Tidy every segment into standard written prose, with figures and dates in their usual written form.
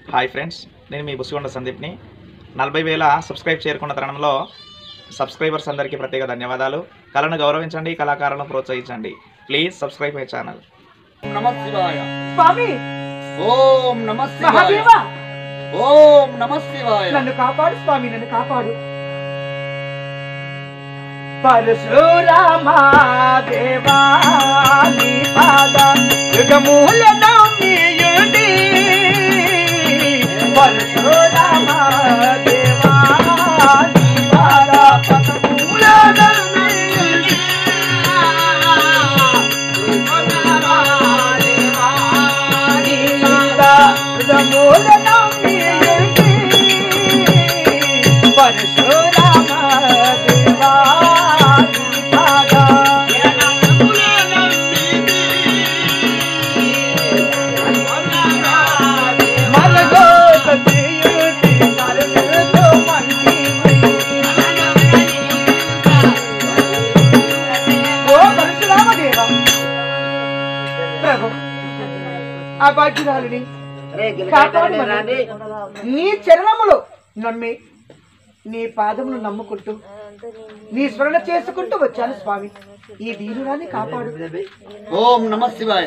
Hi friends, నేను మీ బుసిగొండ సందీప్ని. 40,000 subscribe చేరుకున్న తరుణంలో సబ్స్క్రైబర్స్ అందరికీ ప్రత్యేక ధన్యవాదాలు. కళను గౌరవించండి, కళాకారులను ప్రోత్సహించండి. Please subscribe my channel. నమః శివాయ. స్వామి ఓం నమః శివాయ. మహాదేవ ఓం నమః శివాయ. నన్ను కాపాడు స్వామి, నన్ను కాపాడు. పరశురామా దేవా నీ పాద యుగములను నీయుడి. పరశురామా దేవా నీ పాద పదములను నీయుడి. దేవా నీ పాద యుగములను నీయుడి. పరశురామా దేవా అభాగ్యురాలిని కాపాడమని నీ చరణములు నమ్మి నీ పాదములు నమ్ముకుంటూ నీ స్మరణ చేసుకుంటూ వచ్చాను స్వామి. ఈ దీనురాన్ని కాపాడు. ఓం నమః శివాయ.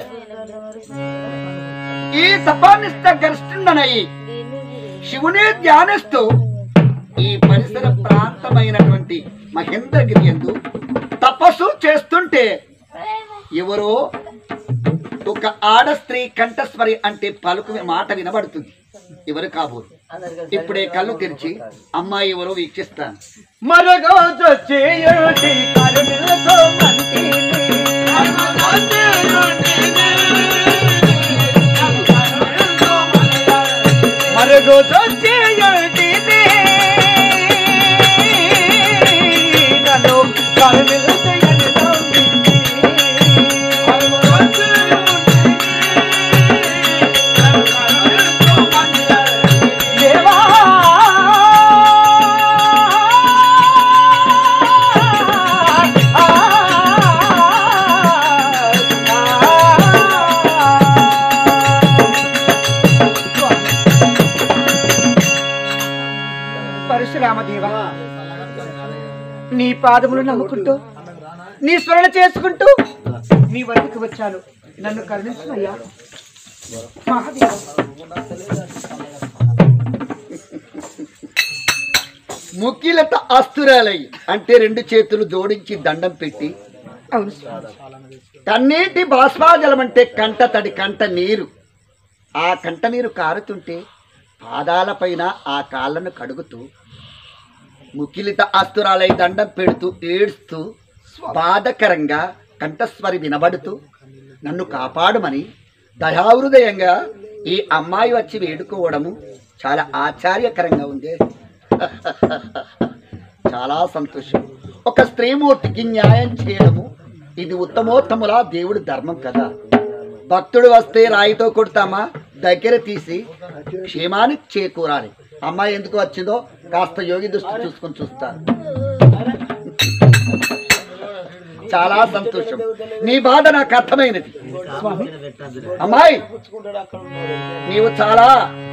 ఈ తపానిష్ట గరిష్ఠుండనయి శివుని ధ్యానిస్తూ ఈ పరిసర ప్రాంతమైనటువంటి మహేంద్రగిరి యందు తపస్సు చేస్తుంటే ఎవరో ఒక ఆడ స్త్రీ కంఠస్వరి అంటే పలుకు మాట వినబడుతుంది. ఎవరు కాబోదు. ఇప్పుడే కళ్ళు తెరిచి అమ్మాయి ఎవరో వీక్షిస్తాను. పరశురామదేవా నీ పాదములు నమ్ముకుంటూ నీ స్మరణ చేసుకుంటూ నీ వద్దకు వచ్చాను. నన్ను కరుణించుమయ్యా. మహాదేవ ముఖ్యలత ఆస్తురాలై అంటే రెండు చేతులు జోడించి దండం పెట్టి అవును స్వామి. కన్నీటి బాష్పాజలం అంటే కంట తడి కంట నీరు. ఆ కంట నీరు కారుతుంటే పాదాలపైన ఆ కాళ్ళను కడుగుతూ ముకిలిత ఆస్తురాలై దండం పెడుతూ ఏడుస్తూ బాధకరంగా కంఠస్వరి వినబడుతూ నన్ను కాపాడమని దయాహృదయంగా ఈ అమ్మాయి వచ్చి వేడుకోవడము చాలా ఆశ్చర్యకరంగా ఉంది. చాలా సంతోషం. ఒక స్త్రీమూర్తికి న్యాయం చేయడము ఇది ఉత్తమోత్తముల దేవుడి ధర్మం కదా. భక్తుడు వస్తే రాయితో కొడతామా, దగ్గర తీసి క్షేమానికి చేకూరాలి. అమ్మాయి ఎందుకు వచ్చిందో కాస్త యోగి దృష్టి చూసుకొని చూస్తారు. చాలా సంతోషం. నీ బాధ నాకు అర్థమైనది. అమ్మాయి నీవు చాలా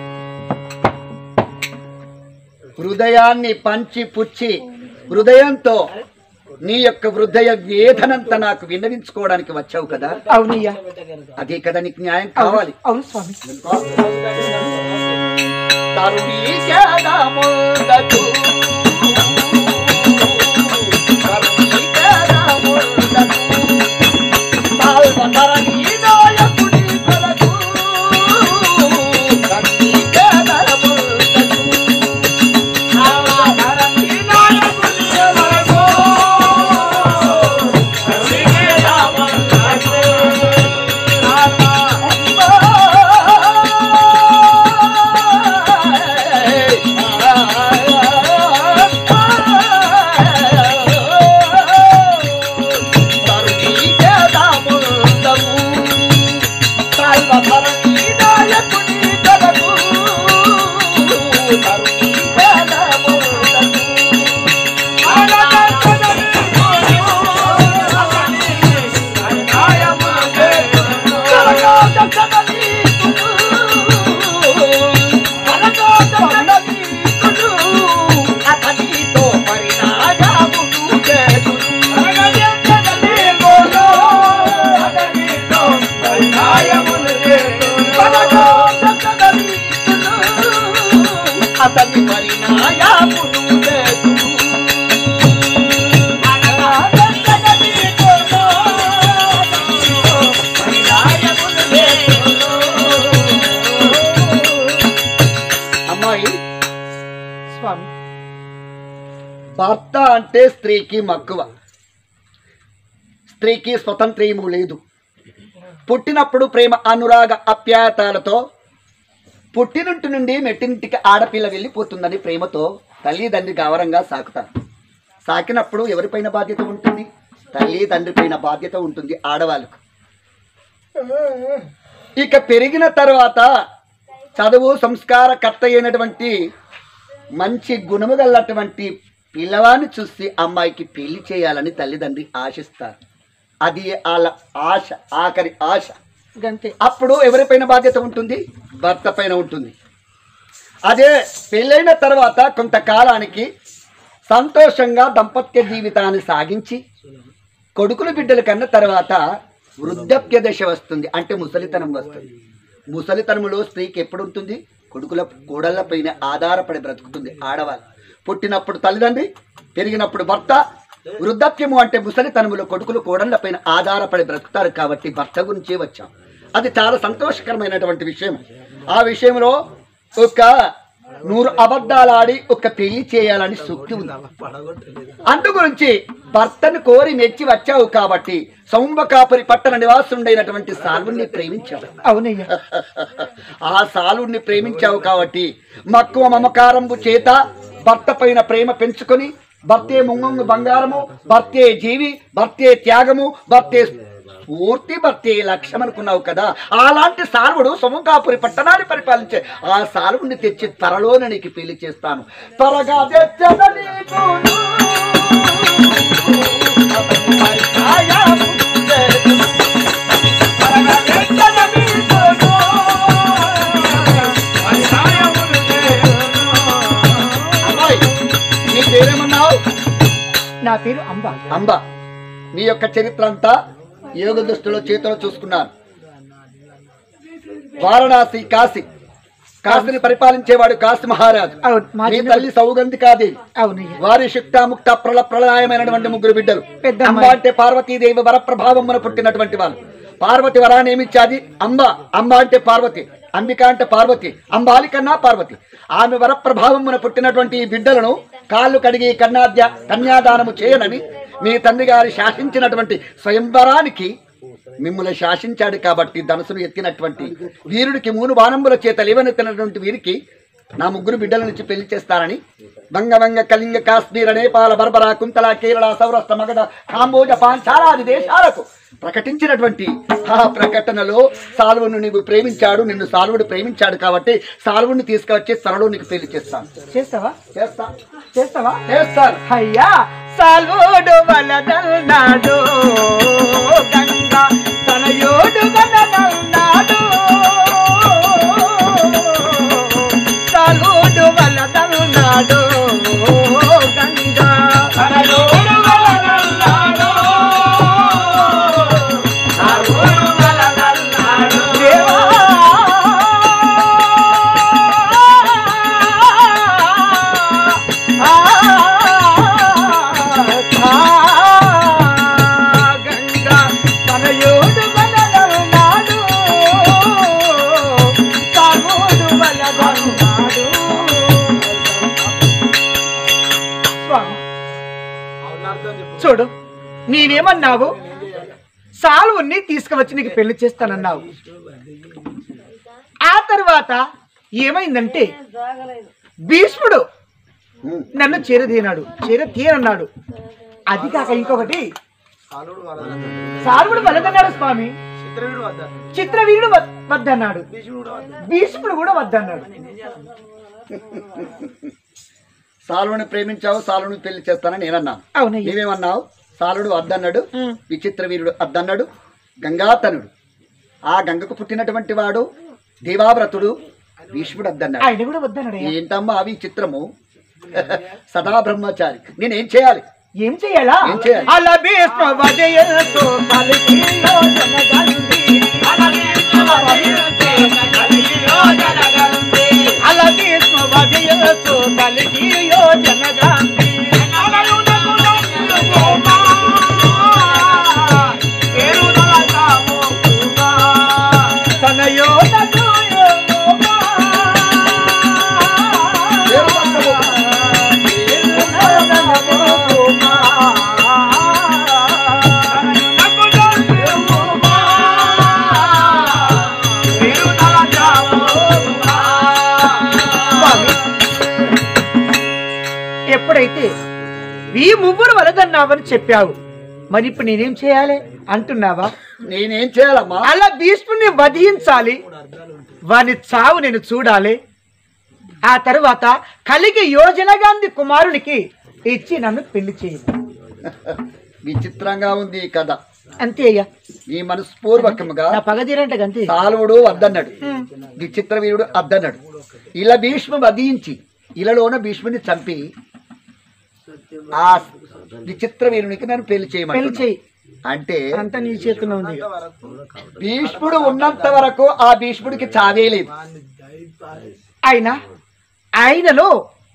హృదయాన్ని పంచి పుచ్చి హృదయంతో నీ యొక్క హృదయ వేదనంతా నాకు విన్నవించుకోవడానికి వచ్చావు కదా. అవునయ్యా. అదే కదా నీకు న్యాయం కావాలి. అవును స్వామి. స్వామి. భర్త అంటే స్త్రీకి మక్కువ, స్త్రీకి స్వతంత్రము లేదు. పుట్టినప్పుడు ప్రేమ అనురాగ అప్యాయతాలతో పుట్టినింటి నుండి మెట్టినింటికి ఆడపిల్ల వెళ్ళిపోతుందని ప్రేమతో తల్లిదండ్రి గౌరవంగా సాకుతారు. సాకినప్పుడు ఎవరిపైన బాధ్యత ఉంటుంది? తల్లిదండ్రి పైన బాధ్యత ఉంటుంది ఆడవాళ్ళకు. ఇక పెరిగిన తర్వాత చదువు సంస్కారకర్త అయినటువంటి మంచి గుణము గలటువంటి పిల్లవాడిని చూసి అమ్మాయికి పెళ్లి చేయాలని తల్లిదండ్రి ఆశిస్తారు. అది వాళ్ళ ఆశ, ఆఖరి ఆశ. గంతే. అప్పుడు ఎవరిపైన బాధ్యత ఉంటుంది? భర్త పైన ఉంటుంది. అదే పెళ్ళైన తర్వాత కొంతకాలానికి సంతోషంగా దాంపత్య జీవితాన్ని సాగించి కొడుకులు బిడ్డలు కన్న తర్వాత వృద్ధాప్య దశ వస్తుంది, అంటే ముసలితనం వస్తుంది. ముసలితనంలో స్త్రీకి ఎప్పుడు ఉంటుంది? కోడళ్ళ పైన ఆధారపడి బ్రతుకుతుంది ఆడవాళ్ళు. పుట్టినప్పుడు తల్లిదండ్రి, పెరిగినప్పుడు భర్త, వృద్ధాప్యము అంటే ముసలితనములో కొడుకులు కోడళ్ళ పైన ఆధారపడి బ్రతుకుతారు. కాబట్టి భర్త గురించే వచ్చాం. అది చాలా సంతోషకరమైనటువంటి విషయం. ఆ విషయంలో ఒక 100 అబద్ధాలు ఆడి ఒక పెళ్లి చేయాలని సూక్తి ఉంది. అందు గురించి భర్తను కోరి మెచ్చి వచ్చావు కాబట్టి సౌంబకాపురి పట్టణ నివాసుడైనటువంటి సాల్వుణ్ణి ప్రేమించావు. అవునయ్యా. ఆ సాల్వుణ్ణి ప్రేమించావు కాబట్టి మక్కువ మమకారంబు చేత భర్త పైన ప్రేమ పెంచుకొని, భర్తే ముంగంగు బంగారము, భర్తే జీవి, భర్తే త్యాగము, భర్తే పూర్తి, భర్తే లక్ష్యం అనుకున్నావు కదా. అలాంటి సాల్వుడు సముఖాపురి పట్టణాన్ని పరిపాలించే ఆ సాల్వుడిని తెచ్చి త్వరలోనే నీకు పెళ్లి చేస్తాను. త్వరగా నీ పేరేమన్నావు? నా పేరు అంబ. అంబ. నీ యొక్క చరిత్ర అంతా యోగ దృష్టిలో చేతిలో చూసుకున్నాను. వారణాసి, కాశీని పరిపాలించేవాడు కాశీ మహారాజు. నీ తల్లి సౌగంధికాదేవి. వారి శుక్తాముక్త ప్రళయమైనటువంటి 3 బిడ్డలు. అంబ అంటే పార్వతీదేవి వరప్రభావమున పుట్టినటువంటి వాళ్ళు. పార్వతి వరాన్ని ఏమిచ్చాది? అంబ. అంబ అంటే పార్వతి, అంబిక అంటే పార్వతి, అంబాలి కన్నా పార్వతి. ఆమె వరప్రభావమున పుట్టినటువంటి ఈ బిడ్డలను కాళ్ళు కడిగి కన్యాదానము చేయనని మీ తండ్రి గారి శాసించినటువంటి స్వయంవరానికి మిమ్మల్ని శాసించాడు. కాబట్టి ధనుసును ఎత్తినటువంటి వీరుడికి 3 బాణంబుల చేత లేవనెత్తినటువంటి వీరికి నా 3 బిడ్డల నుంచి పెళ్లి చేస్తానని బంగ కళింగ, కాశ్మీర, నేపాల, బర్బరా, కుంతల, కేరళ, సౌరాష్ట్ర, మగధ, కాంబోజ, పాంచాలాది దేశాలకు ప్రకటించినటువంటి ఆ ప్రకటనలో సాల్వుని నీవు ప్రేమించాడు, నిన్ను సాల్వుడు ప్రేమించాడు కాబట్టి సాల్వుని తీసుకువచ్చి త్వరలో నీకు పెళ్లి చేస్తాను. చేస్తావా? చేస్తాను. అయ్యా, సాల్వుడు వలదన్నాడు, గంగా తనయోడు వలదన్నాడు, సాల్వుడు వలదన్నాడు, గంగా తనయోడు వలదన్నాడు, సాల్వుడు వలదన్నాడు. చూడు, నీవేమన్నావు? సాల్వుని తీసుకువచ్చి నీకు పెళ్లి చేస్తానన్నావు. ఆ తర్వాత ఏమైందంటే భీష్ముడు నన్ను చేరతీయనన్నాడు. అది కాక ఇంకొకటి, సాల్వుడు వద్దన్నాడు స్వామి, చిత్రవీరుడు వద్దన్నాడు, భీష్ముడు కూడా వద్దన్నాడు. సాల్వుని ప్రేమించావు, సాల్వుని పెళ్లి చేస్తానని నేనన్నాను. అవునయ్య. నీవేమన్నావు? సాలుడు వద్దన్నాడు, విచిత్ర వీరుడు వద్దన్నాడు, గంగాతనుడు, ఆ గంగకు పుట్టినటువంటి వాడు దేవావ్రతుడు భీష్ముడు వద్దన్నాడు. ఆయన కూడా వద్దన్నాడు. ఏంటమ్మా అవి చిత్రము? సదా బ్రహ్మచారి. నేనేం చేయాలి? ఏం చేయాలా? ఏం చేయాలి? అలా భీష్మ వదయతో కలిగిలో జనగంది, అలా భీష్మ వదయతో కలిగిలో జనగంది, అలా భీష్మ వదయతో కలిగిలో జనగంది, ఇప్పుడైతే ఈ ముగ్గురు వలదన్నావని చెప్పావు, మరి ఇప్పుడు నేనేం చేయాలి అంటున్నావా? నేనేం చేయాలమ్మా? అలా భీష్ముడిని వధించాలి, వాని చావు నేను చూడాలి. ఆ తర్వాత కలిగి యోజన గాంధీ కుమారునికి ఇచ్చి నన్ను పెళ్లి చేయాలి. విచిత్రంగా ఉంది ఈ కథ. అంతే అయ్యా, ఈ మనస్పూర్వకముగా నా పగదీరంటే అంతే. సాలువుడు వద్దన్నాడు, విచిత్ర వీరుడు అద్దన్నాడు. ఇలా భీష్మ వధించి ఇలాలోన భీష్ముని చంపి ఆ విచిత్ర వీరునికి నన్ను పెళ్లి పెళ్లి చేయమని చేయి అంటే అంత నీ చేతిలో ఉంది. భీష్ముడు ఉన్నంత వరకు ఆ భీష్ముడికి చావే లేదు. ఆయన ఆయనలో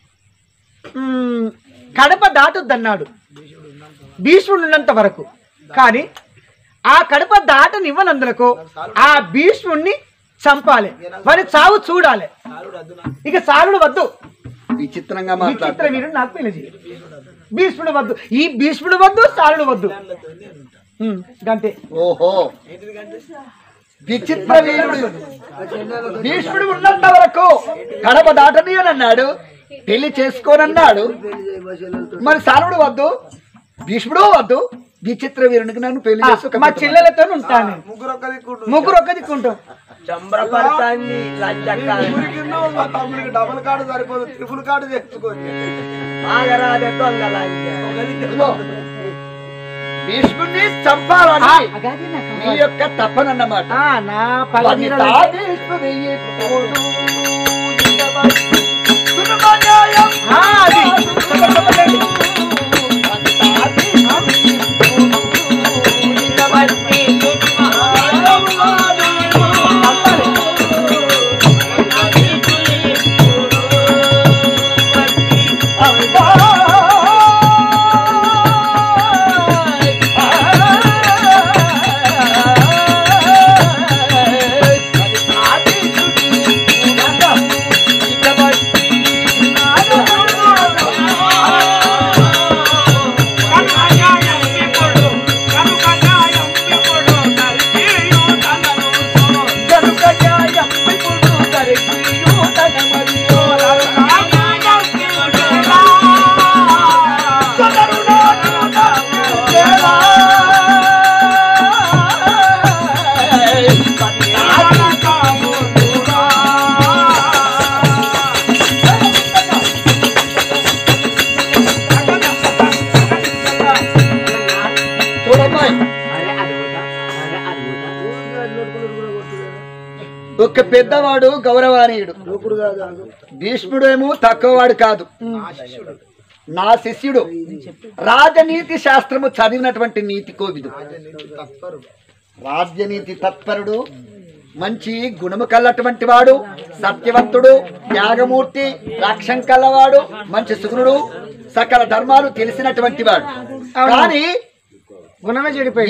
కడప దాటొద్దన్నాడు భీష్ముడు ఉన్నంత వరకు. కానీ ఆ కడప దాటనివ్వనందులకు ఆ భీష్ముడిని చంపాలి, వారి చావు చూడాలి. ఇక సాలుడు వద్దు, విచిత్రంగా విచిత్ర మాట్లాడుతున్నాడు. వీరుడు నాకు పెళ్లి చేయి. భీష్ముడు వద్దు, ఈ భీష్ముడు వద్దు, సాలుడు వద్దు. గంతే. ఓహో, విచిత్ర వీరుడు భీష్ముడు ఉన్నంత వరకు కడప దాటనీయనన్నాడు, పెళ్లి చేసుకోనన్నాడు. మరి సాలుడు వద్దు, భీష్ముడు వద్దు, విచిత్ర వీరునికి నన్ను పెళ్లి చేసుకో. మా చెల్లెలతో ఉంటాను, ముగ్గురు ఒక్క దిక్కుంటాం. డబుల్ కార్డు సరిపోదు, ట్రిపుల్ కార్డు తెచ్చుకోండి. భీష్ముడిని చంపాలని నీ యొక్క తప్పనన్నమాట. నా పగ ఒక పెద్దవాడు గౌరవనీయుడు, భీష్ముడేమో తక్కువవాడు కాదు, నా శిష్యుడు, రాజనీతి శాస్త్రము చదివినటువంటి నీతి కోవిదు, రాజ్యనీతి తత్పరుడు, మంచి గుణము కల్లటువంటి వాడు, సత్యవంతుడు, త్యాగమూర్తి, లక్ష్యం కల్లవాడు, మంచి సుగుణుడు, సకల ధర్మాలు తెలిసినటువంటి వాడు. కానీ గుణమే చెడిపోయి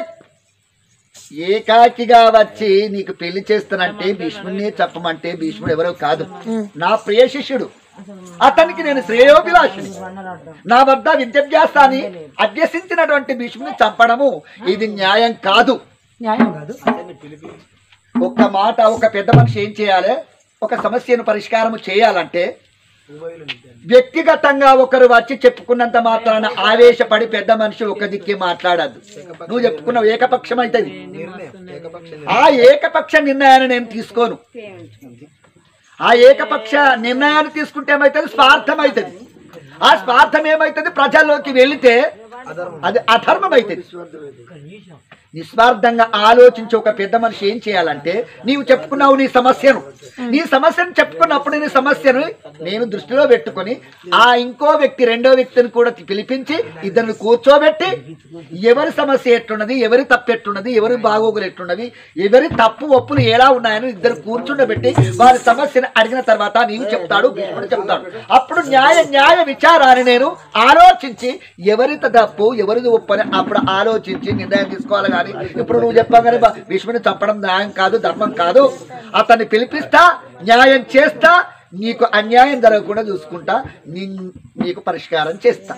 ఏకాకిగా వచ్చి నీకు పెళ్లి చేస్తానంటే భీష్ముడిని చెప్పమంటే భీష్ముడు ఎవరో కాదు, నా ప్రియ శిష్యుడు. అతనికి నేను శ్రేయోభిలాషిని. నా వద్ద విద్యాభ్యాసాన్ని అభ్యసించినటువంటి భీష్ముడిని చంపడము ఇది న్యాయం కాదు. న్యాయం కాదు. ఒక్క మాట, ఒక పెద్ద మనిషి ఏం చేయాలి? ఒక సమస్యను పరిష్కారం చేయాలంటే వ్యక్తిగతంగా ఒకరు వచ్చి చెప్పుకున్నంత మాత్రాన ఆవేశపడి పెద్ద మనిషి ఒక దిక్కి మాట్లాడద్దు. నువ్వు చెప్పుకున్నావు ఏకపక్షం అవుతుంది. ఆ ఏకపక్ష నిర్ణయాన్ని నేను తీసుకోను. ఆ ఏకపక్ష నిర్ణయాన్ని తీసుకుంటే ఏమవుతుంది? స్వార్థం అవుతుంది. ఆ స్వార్థం ఏమవుతుంది? ప్రజల్లోకి వెళితే అది అధర్మం అవుతుంది. నిస్వార్థంగా ఆలోచించి ఒక పెద్ద మనిషి ఏం చేయాలంటే, నీవు చెప్పుకున్నావు నీ సమస్యను చెప్పుకున్నప్పుడు నీ సమస్యను నేను దృష్టిలో పెట్టుకొని ఆ ఇంకో వ్యక్తి, రెండో వ్యక్తిని కూడా పిలిపించి ఇద్దరిని కూర్చోబెట్టి ఎవరి సమస్య ఎట్లున్నది, ఎవరి తప్పు ఎట్లున్నది, ఎవరి బాగోగులు ఎట్లున్నవి, ఎవరి తప్పు ఒప్పులు ఎలా ఉన్నాయని ఇద్దరు కూర్చుండబెట్టి వారి సమస్యను అడిగిన తర్వాత నీవు చెప్తాడు, భీష్ముడు చెప్తాడు. అప్పుడు న్యాయ విచారాన్ని నేను ఆలోచించి ఎవరిత తప్పు ఎవరిది ఒప్పు అని అప్పుడు ఆలోచించి నిర్ణయం తీసుకోవాలి. కానీ ఇప్పుడు నువ్వు చెప్పగానే భీష్ముడిని చంపడం న్యాయం కాదు, ధర్మం కాదు. అతన్ని పిలిపిస్తా, న్యాయం చేస్తా, నీకు అన్యాయం జరగకుండా చూసుకుంటా, నీకు పరిష్కారం చేస్తా.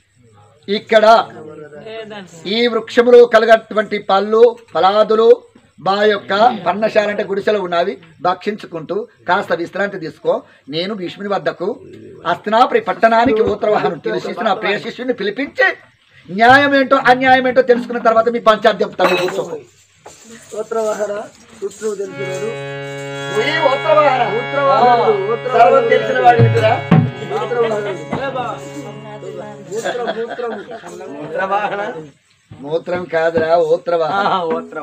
ఇక్కడ ఈ వృక్షములు కలిగినటువంటి పళ్ళు, ఫలాదులు, మా యొక్క పర్ణశాల అంటే గుడిసెలు ఉన్నవి భక్షించుకుంటూ కాస్త విశ్రాంతి తీసుకో. నేను భీష్ముని వద్దకు హస్తినాపురి పట్టణానికి ఉత్తరవాహనం తెలిసిన నా ప్రియ శిష్యుని పిలిపించి న్యాయం ఏంటో అన్యాయం ఏంటో తెలుసుకున్న తర్వాత మీ పంచాయతీ చెప్తాను. కూర్చోకు. తెలిసిన వాడు ఏంటిరా? మూత్రం కాదురా, ఓత్రవాహన.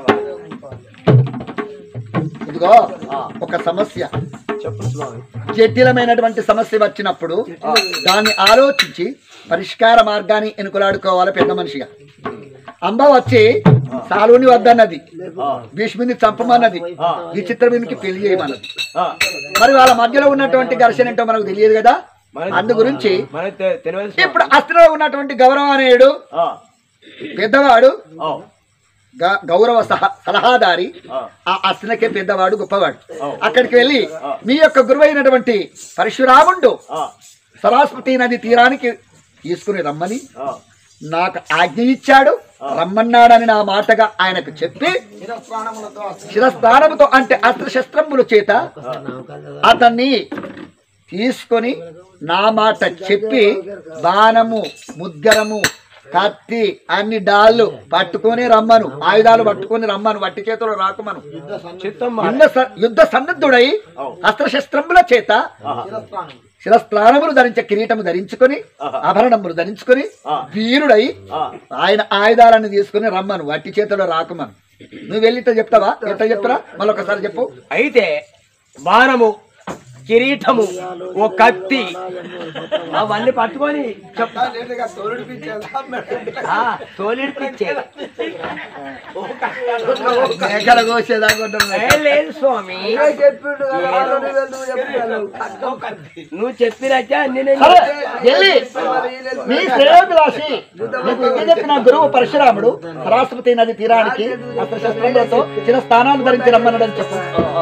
ఇదిగో ఒక సమస్య, జటిలమైనటువంటి సమస్య వచ్చినప్పుడు దాన్ని ఆలోచించి పరిష్కార మార్గాన్ని ఎన్నుకలాడుకోవాలి పెద్ద మనిషిగా. అంబ వచ్చి సాలుని వద్దన్నది, భీష్ముని చంపమన్నది, విచిత్రమునికి పెళ్లి చేయమన్నది. మరి వాళ్ళ మధ్యలో ఉన్నటువంటి ఘర్షణ ఏంటో మనకు తెలియదు కదా. అందు గురించి ఇప్పుడు అస్త్రలో ఉన్నటువంటి గౌరవనేయుడు పెద్దవాడు, గౌరవ సలహాదారి, ఆ అస్త్రకే పెద్దవాడు గొప్పవాడు. అక్కడికి వెళ్ళి మీ యొక్క గురువైనటువంటి పరశురాముడు సరస్వతి నది తీరానికి తీసుకుని రమ్మని నాకు ఆజ్ఞ ఇచ్చాడు, రమ్మన్నాడని నా మాటగా ఆయనకు చెప్పి శిరస్థానముతో అంటే అస్త్రశస్త్రముల చేత అతన్ని తీసుకొని నా మాట చెప్పి బాణము, ముద్గరము, కత్తి అన్ని డాళ్ళు పట్టుకొని రమ్మను, ఆయుధాలు పట్టుకొని రమ్మను, వట్టి చేతులు రాకుమను. యుద్ధ సన్నద్ధుడై అస్త్రశస్త్రముల చేత శిరస్త్రాణములు ధరించే కిరీటము ధరించుకొని ఆభరణములు ధరించుకొని వీరుడై ఆయన ఆయుధాలను తీసుకుని రమ్మను, వట్టి చేతులు రాకుమను. నువ్వు వెళ్ళితే చెప్తావా? ఎట్లా చెప్తారా? మళ్ళొకసారి చెప్పు. అయితే బాణము, కిరీటము, ఓ కత్తి అవన్నీ పట్టుకొని మేకల కోసేదాకుంటున్నా లేదు స్వామి, నువ్వు చెప్పినచ్చా మీ శ్రేయోభిలాషి చెప్పిన గురువు పరశురాముడు సరస్వతి నది తీరానికి అస్త్రశస్త్రములతో చిన్న స్థానాన్ని ధరించి రమ్మన్నాడని చెప్పు.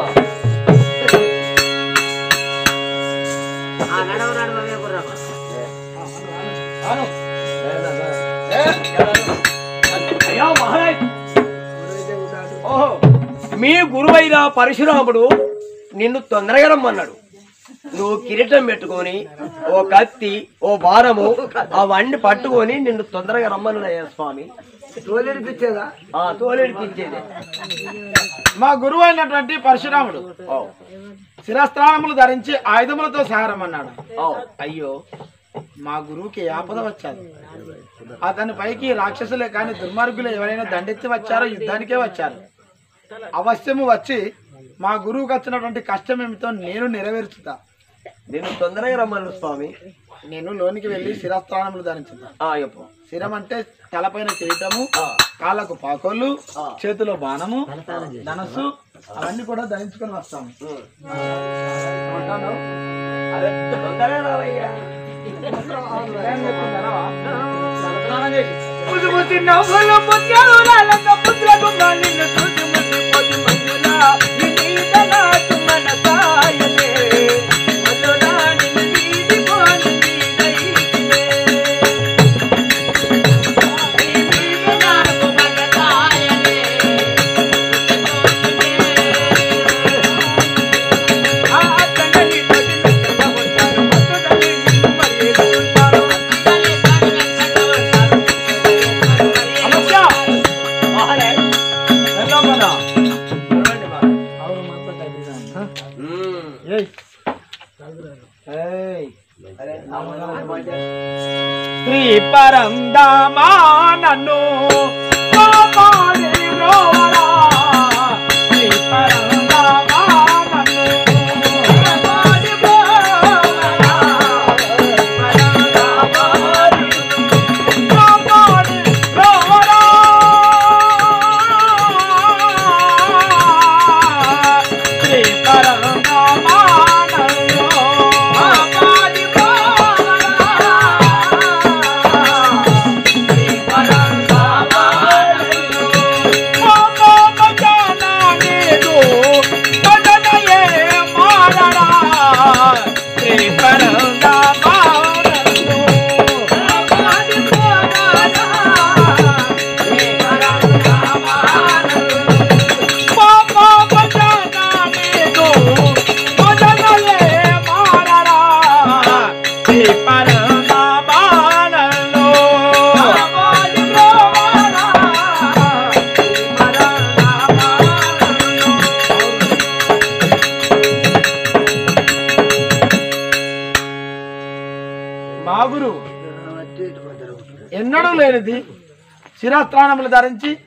మీ గురువైన పరశురాముడు నిన్ను తొందరగా రమ్మన్నాడు. నువ్వు కిరీటం పెట్టుకొని ఓ కత్తి, ఓ బాణము అవన్నీ పట్టుకొని నిన్ను తొందరగా రమ్మన్నాడయ్యా స్వామి. తోలేడిపించేదా? తోలేడిపించేదే. మా గురువు అయినటువంటి పరశురాముడు శిరస్త్రాణములు ధరించి ఆయుధములతో సహారమన్నాడు. అయ్యో, మా గురువుకి ఆపద వచ్చారు. అతని పైకి రాక్షసులే కాని దుర్మార్గులు ఎవరైనా దండెత్తి వచ్చారో యుద్ధానికే వచ్చారు. అవశ్యము వచ్చి మా గురువుకి వచ్చినటువంటి కష్టం ఏమిటో నేను నెరవేర్చుతా. నేను తొందరగా రమ్మను స్వామి. నేను లోనికి వెళ్ళి శిరస్త్రాణములు ధరించుతా. శిరం అంటే తలపైన కిరీటము, కాళ్ళకు పాకోళ్ళు, చేతిలో బాణము, ధనస్సు అవన్నీ కూడా ధరించుకొని వస్తాము. శ్రీ పరందామా నన్ను శ్రీ పరందామా Bye. మా గురువు ఎన్నడూ లేనిది శిరస్త్రాణములు ధరించి